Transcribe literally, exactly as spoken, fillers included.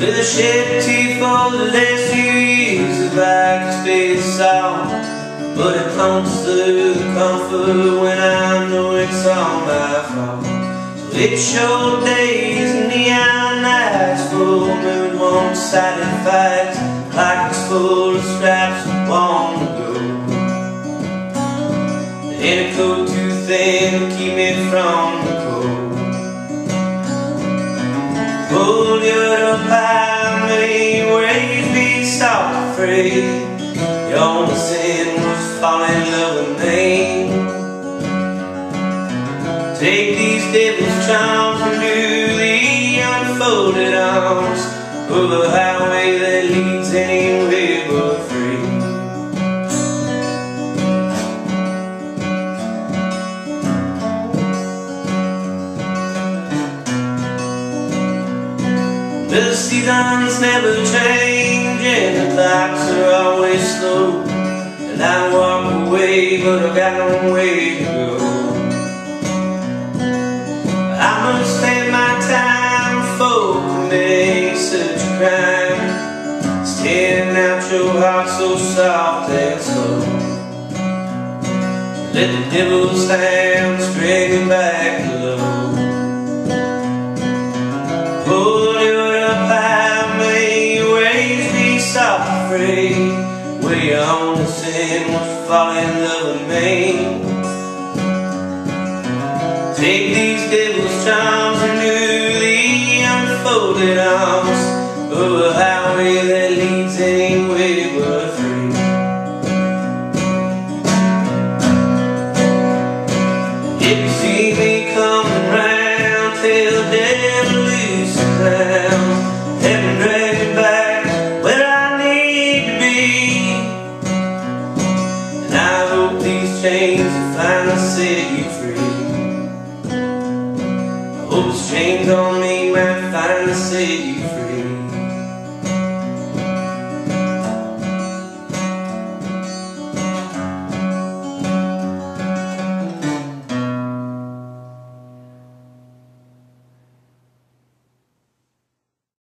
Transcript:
with a shed teeth for the last few years of like space song. But it comes to the comfort when I know it's all my fault. So it's short days and neon nights, full moon, one-sided fights, pockets full of scraps that want to go. And a coat too thin to keep me from the cold. Hold your up high, may raise me soft afraid. Your only sin was falling in love with me. Take these devil's charms and do the unfolded arms of a highway that leads anywhere but free. The seasons never change and the clocks are always slow. And I walk away, but I've got no way to go. I must spend my time before committing such a crime, staring out your heart so soft and slow. So let the devil's hands drag me back low. Hold your up high, may you raise me soft afraid, where your only sin was falling in love with me. Take these days